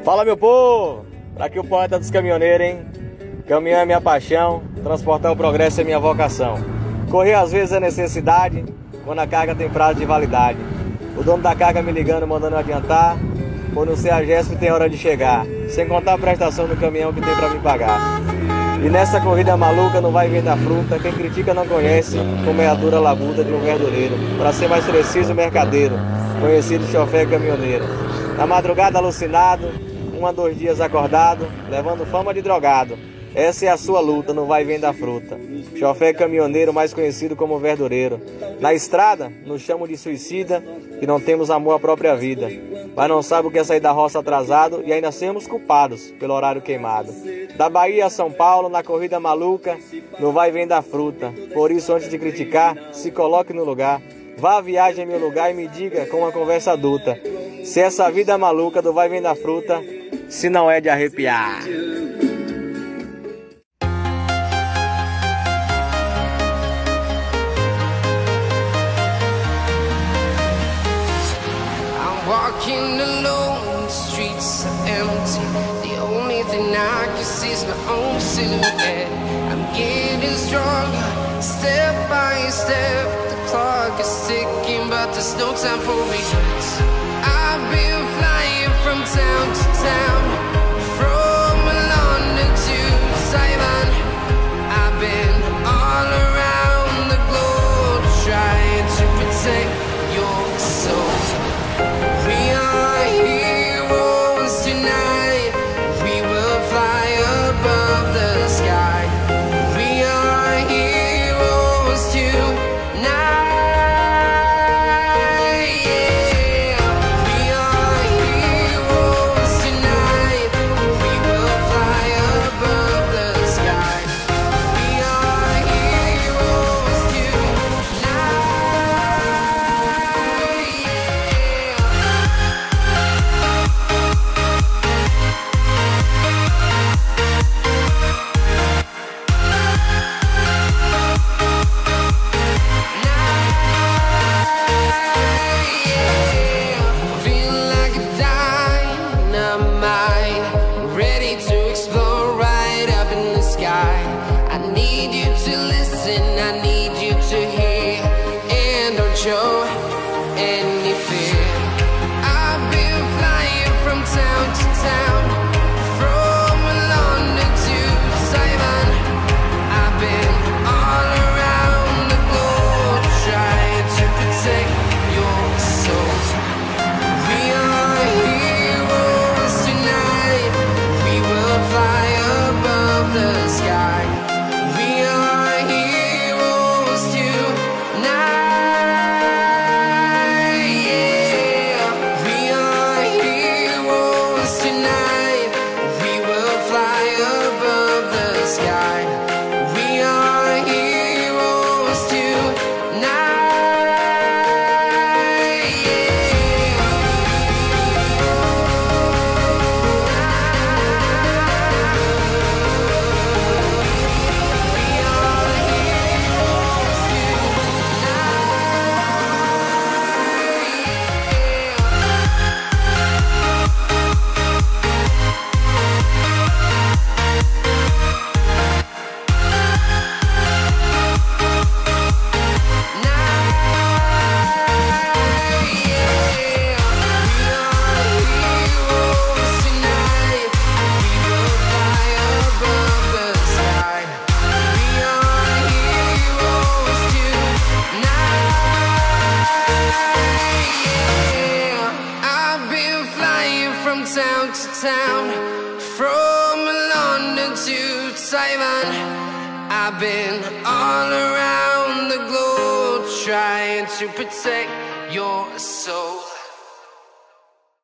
Fala, meu povo! Aqui o poeta dos caminhoneiros, hein? Caminhão é minha paixão, transportar o progresso é minha vocação. Correr às vezes é necessidade, quando a carga tem prazo de validade. O dono da carga me ligando, mandando adiantar, por não ser a GESP tem hora de chegar. Sem contar a prestação do caminhão que tem pra me pagar. E nessa corrida maluca não vai vender fruta, quem critica não conhece como é a dura labuta de um verdureiro. Para ser mais preciso, mercadeiro, conhecido chofer caminhoneiro. Na madrugada alucinado, 1 a 2 dias acordado, levando fama de drogado. Essa é a sua luta, não vai vender fruta. Chofer caminhoneiro, mais conhecido como verdureiro. Na estrada, nos chamam de suicida, que não temos amor à própria vida. Mas não sabe o que é sair da roça atrasado e ainda sermos culpados pelo horário queimado. Da Bahia a São Paulo, na corrida maluca, não vai vender fruta. Por isso, antes de criticar, se coloque no lugar. Vá à viagem em meu lugar e me diga com uma conversa adulta se essa vida maluca do vai vender fruta, se não é de arrepiar. Walking alone, the streets are empty. The only thing I can see is my own silhouette. I'm getting stronger, step by step. The clock is ticking, but there's no time for regrets. I've been flying from town to town, from London to Taiwan. I've been all around the globe, trying to protect your soul. We are heroes tonight. We will fly above the sky. We are heroes tonight. Yeah. We are heroes tonight. We will fly above the sky. We are heroes tonight. Show any fear. I've been flying from town to town, from London to Taiwan. I've been all around the globe, trying to protect your soul. We are heroes tonight. We will fly above the sky. We are heroes tonight. Town to town, from London to Taiwan. I've been all around the globe, trying to protect your soul.